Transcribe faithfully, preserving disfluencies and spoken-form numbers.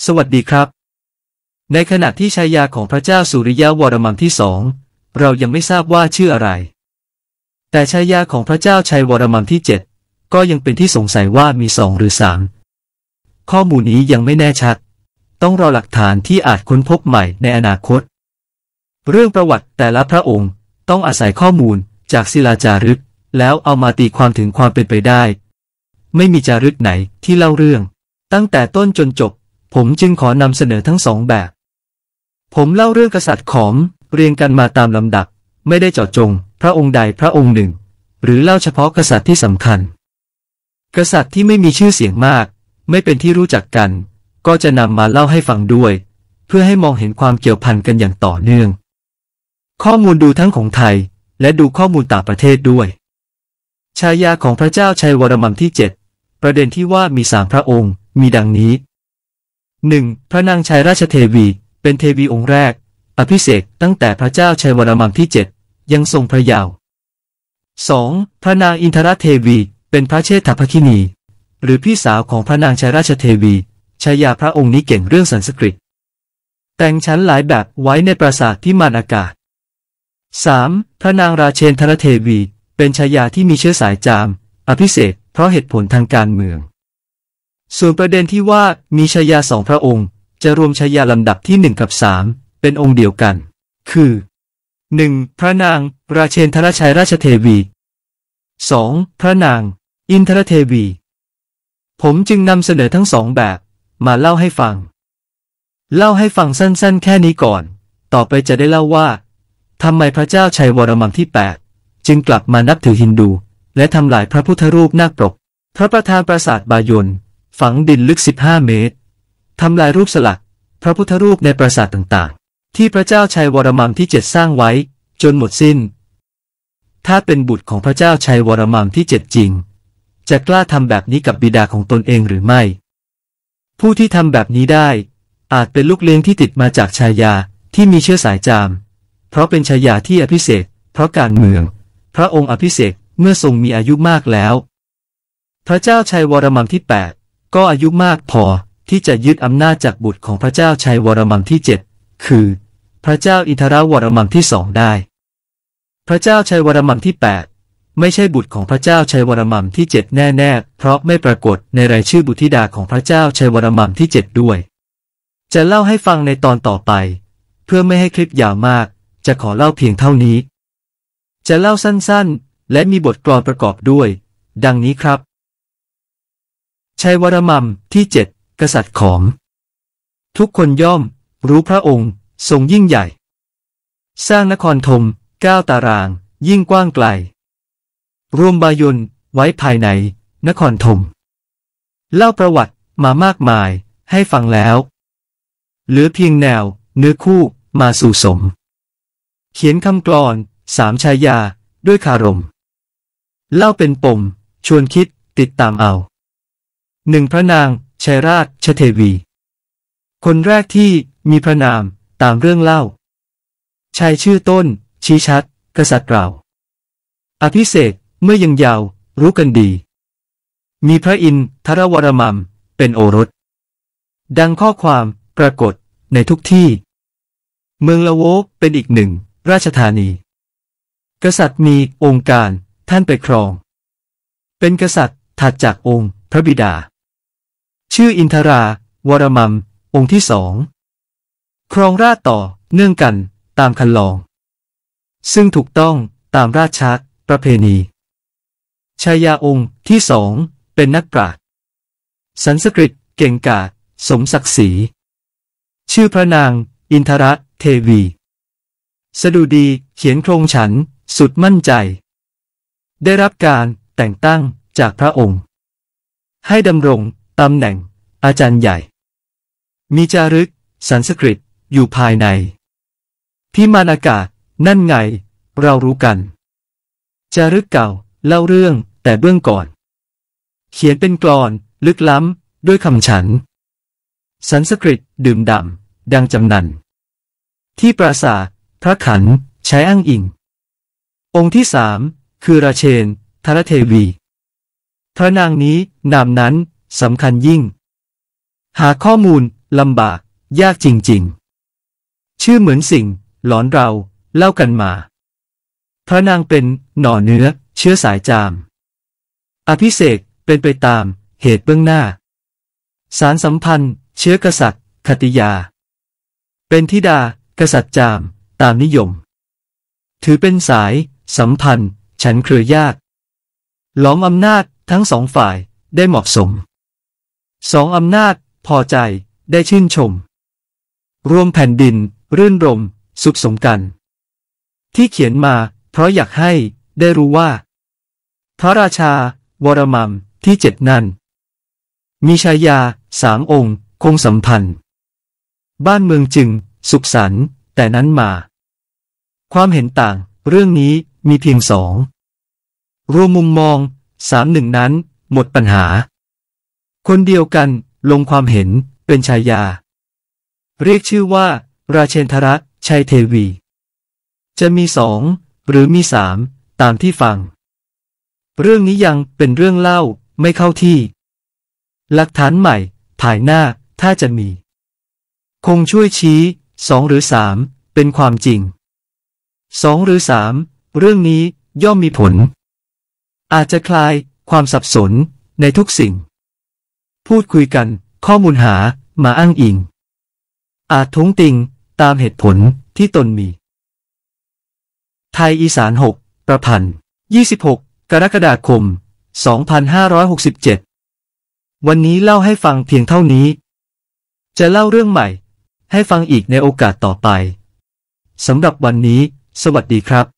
สวัสดีครับในขณะที่ฉายาของพระเจ้าสุริยะวรมันที่สองเรายังไม่ทราบว่าชื่ออะไรแต่ฉายาของพระเจ้าชัยวรมันที่เจ็ดก็ยังเป็นที่สงสัยว่ามีสองหรือสามข้อมูลนี้ยังไม่แน่ชัดต้องรอหลักฐานที่อาจค้นพบใหม่ในอนาคตเรื่องประวัติแต่ละพระองค์ต้องอาศัยข้อมูลจากศิลาจารึกแล้วเอามาตีความถึงความเป็นไปได้ไม่มีจารึกไหนที่เล่าเรื่องตั้งแต่ต้นจนจบผมจึงขอนำเสนอทั้งสองแบบผมเล่าเรื่องกษัตริย์ขอมเรียงกันมาตามลำดับไม่ได้เจาะจงพระองค์ใดพระองค์หนึ่งหรือเล่าเฉพาะกษัตริย์ที่สำคัญกษัตริย์ที่ไม่มีชื่อเสียงมากไม่เป็นที่รู้จักกันก็จะนำมาเล่าให้ฟังด้วยเพื่อให้มองเห็นความเกี่ยวพันกันอย่างต่อเนื่องข้อมูลดูทั้งของไทยและดูข้อมูลต่างประเทศด้วยฉายาของพระเจ้าชัยวรมันที่เจ็ดประเด็นที่ว่ามีสามพระองค์มีดังนี้ หนึ่ง. พระนางชัยราชเทวีเป็นเทวีองค์แรกอภิเษกตั้งแต่พระเจ้าชัยวรมันที่เจ็ดยังทรงพระเยาว์ สอง. พระนางอินทรเทวีเป็นพระเชษฐภคินีหรือพี่สาวของพระนางชัยราชเทวีฉายาพระองค์นี้เก่งเรื่องสันสกฤตแต่งชั้นหลายแบบไว้ในปราสาทที่มานอากาศ สาม. พระนางราเชนทรเทวีเป็นฉายาที่มีเชื้อสายจามอภิเษกเพราะเหตุผลทางการเมืองส่วนประเด็นที่ว่ามีฉายาสองพระองค์จะรวมฉายาลำดับที่หนึ่งกับสามเป็นองค์เดียวกันคือ หนึ่ง. พระนางราเชนทรชัยราชเทวี สอง. พระนางอินทรเทวีผมจึงนำเสนอทั้งสองแบบมาเล่าให้ฟังเล่าให้ฟังสั้นๆแค่นี้ก่อนต่อไปจะได้เล่าว่าทำไมพระเจ้าชัยวรมันที่แปดจึงกลับมานับถือฮินดูและทำลายพระพุทธรูปนาคปกพระประธานปราสาทบายนฝังดินลึกสิบห้าเมตรทำลายรูปสลักพระพุทธรูปในปราสาทต่างๆที่พระเจ้าชัยวรมันที่เจ็ดสร้างไว้จนหมดสิ้นถ้าเป็นบุตรของพระเจ้าชัยวรมันที่เจ็ดจริงจะกล้าทำแบบนี้กับบิดาของตนเองหรือไม่ผู้ที่ทำแบบนี้ได้อาจเป็นลูกเลี้ยงที่ติดมาจากชายาที่มีเชื้อสายจามเพราะเป็นชายาที่อภิเษกเพราะการเมืองพระองค์อภิเษกเมื่อทรงมีอายุมากแล้วพระเจ้าชัยวรมันที่แปดก็อายุมากพอที่จะยึดอำนาจจากบุตรของพระเจ้าชัยวรมันที่เจ็ดคือพระเจ้าอินทรวรมันที่สองได้พระเจ้าชัยวรมันที่แปดไม่ใช่บุตรของพระเจ้าชัยวรมันที่เจ็ดแน่ๆเพราะไม่ปรากฏในรายชื่อบุตรธิดาของพระเจ้าชัยวรมันที่เจ็ดด้วยจะเล่าให้ฟังในตอนต่อไปเพื่อไม่ให้คลิปยาวมากจะขอเล่าเพียงเท่านี้จะเล่าสั้นๆและมีบทกลอนประกอบด้วยดังนี้ครับชัยวรมันที่เจ็ดกษัตริย์ขอมทุกคนย่อมรู้พระองค์ทรงยิ่งใหญ่สร้างนครธมเก้าตารางยิ่งกว้างไกลรวมบายนไว้ภายในนครธมเล่าประวัติมามากมายให้ฟังแล้วเหลือเพียงแนวเนื้อคู่มาสู่สมเขียนคำกลอนสามฉายาด้วยคารมเล่าเป็นปมชวนคิดติดตามเอาหนึ่งพระนางชัยราชเทวีคนแรกที่มีพระนามตามเรื่องเล่าชายชื่อต้นชี้ชัดกษัตริย์เราอภิเษกเมื่อยังเยาว์รู้กันดีมีพระอินทรวรมันเป็นโอรสดังข้อความปรากฏในทุกที่เมืองละโวเป็นอีกหนึ่งราชธานีกษัตริย์มีองค์การท่านไปครองเป็นกษัตริย์ถัดจากองค์พระบิดาชื่ออินทราวรมันองค์ที่สองครองราชย์ต่อเนื่องกันตามคันลองซึ่งถูกต้องตามราชประเพณีชายาองค์ที่สองเป็นนักปราชญ์สันสกฤตเก่งกาจสมศักดิ์ศรีชื่อพระนางอินทรเทวีสดุดีเขียนโครงฉันสุดมั่นใจได้รับการแต่งตั้งจากพระองค์ให้ดำรงตำแหน่งอาจารย์ใหญ่มีจารึกสันสกฤตอยู่ภายในพิมานอากาศนั่นไงเรารู้กันจารึกเก่าเล่าเรื่องแต่เบื้องก่อนเขียนเป็นกลอนลึกล้ำด้วยคำฉันสันสกฤตดื่มด่ำดังจำนันที่ปราสาทพระขันใช้อ้างอิงองค์ที่สามคือราเชนทรเทวีพระนางนี้นามนั้นสำคัญยิ่งหาข้อมูลลำบากยากจริงๆชื่อเหมือนสิ่งหลอนเราเล่ากันมาพระนางเป็นหน่อเนื้อเชื้อสายจามอภิเษกเป็นไปตามเหตุเบื้องหน้าสารสัมพันธ์เชื้อกษัตริย์คติยาเป็นธิดากษัตริย์จามตามนิยมถือเป็นสายสัมพันธ์ฉันเครือญาติล้อมอำนาจทั้งสองฝ่ายได้เหมาะสมสองอำนาจพอใจได้ชื่นชมรวมแผ่นดินรื่นรมสุขสมกันที่เขียนมาเพราะอยากให้ได้รู้ว่าพระราชาวรมัมที่เจ็ดนั้นมีชายาสามองค์คงสัมพันธ์บ้านเมืองจึงสุขสันต์แต่นั้นมาความเห็นต่างเรื่องนี้มีเพียงสองรวมมุมมองสามหนึ่งนั้นหมดปัญหาคนเดียวกันลงความเห็นเป็นชายาเรียกชื่อว่าราเชนทรชัยเทวีจะมีสองหรือมีสามตามที่ฟังเรื่องนี้ยังเป็นเรื่องเล่าไม่เข้าที่หลักฐานใหม่ภายหน้าถ้าจะมีคงช่วยชี้สองหรือสามเป็นความจริงสองหรือสามเรื่องนี้ย่อมมีผลอาจจะคลายความสับสนในทุกสิ่งพูดคุยกันข้อมูลหามาอ้างอิงอาจท้วงติงตามเหตุผลที่ตนมีไทยอีสานหกประพันธ์ยี่สิบหกกรกฎาคมสองพันห้าร้อยหกสิบเจ็ดวันนี้เล่าให้ฟังเพียงเท่านี้จะเล่าเรื่องใหม่ให้ฟังอีกในโอกาสต่อไปสำหรับวันนี้สวัสดีครับ